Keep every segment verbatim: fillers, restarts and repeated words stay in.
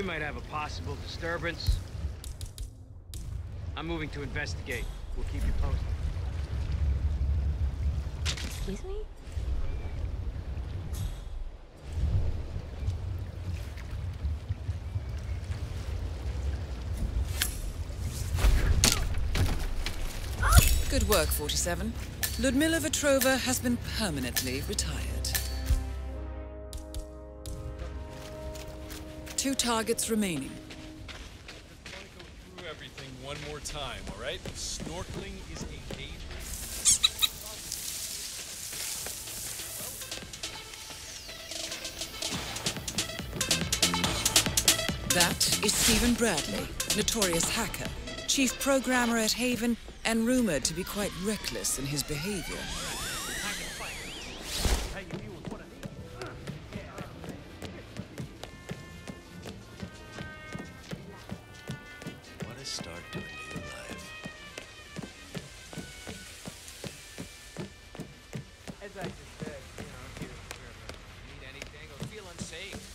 might have a possible disturbance. I'm moving to investigate. We'll keep you posted. Excuse me? Good work, forty-seven. Ludmila Vetrova has been permanently retired. Two targets remaining. Just want to go through everything one more time, all right? Snorkeling is a dangerous... That is Stephen Bradley, notorious hacker, chief programmer at Haven, and rumored to be quite reckless in his behavior. What a start to a new life. As I just said, you know, if you need anything or feel unsafe.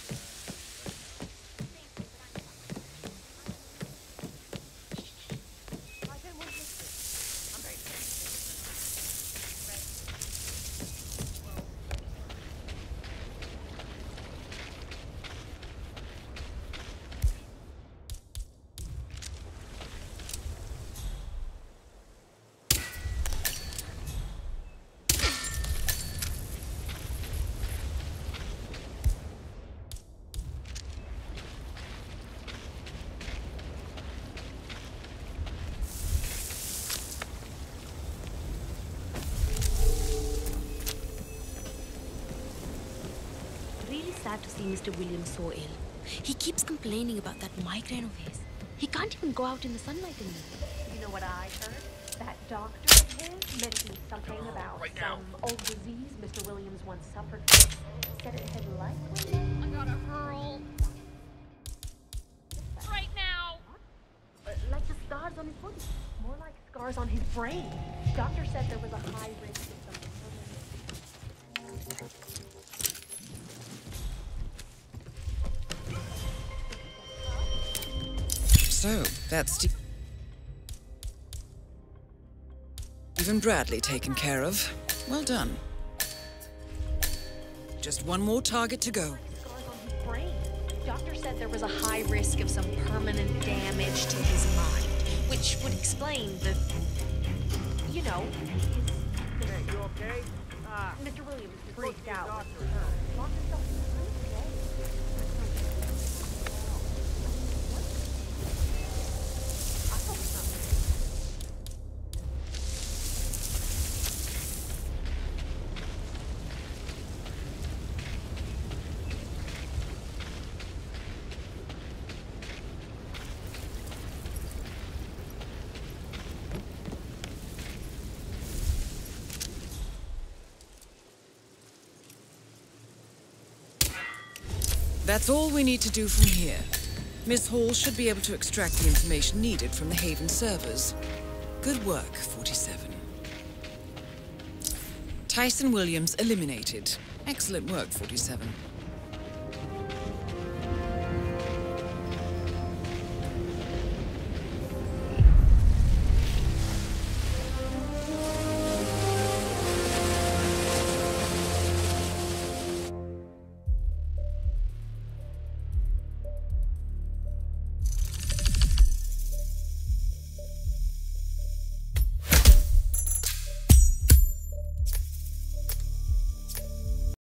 Sad to see Mister Williams so ill. He keeps complaining about that migraine of his. He can't even go out in the sunlight anymore. You know what I heard? That doctor of his mentioned something about right some now. old disease Mister Williams once suffered from. Said it had likely... I gotta hurl. Right now. Uh, like the scars on his body. More like scars on his brain. Doctor said there was a high risk of some... So, that's Ste- Stephen Bradley taken care of. Well done. Just one more target to go. Scars on his brain. Doctor said there was a high risk of some permanent damage to his mind, which would explain the, you know, his... Hey, you okay? Ah, Mister Williams you freaked supposed to be a out. doctor. Locked himself in the room today. I hope it's not. That's all we need to do from here. Miss Hall should be able to extract the information needed from the Haven servers. Good work, forty-seven. Tyson Williams eliminated. Excellent work, forty-seven.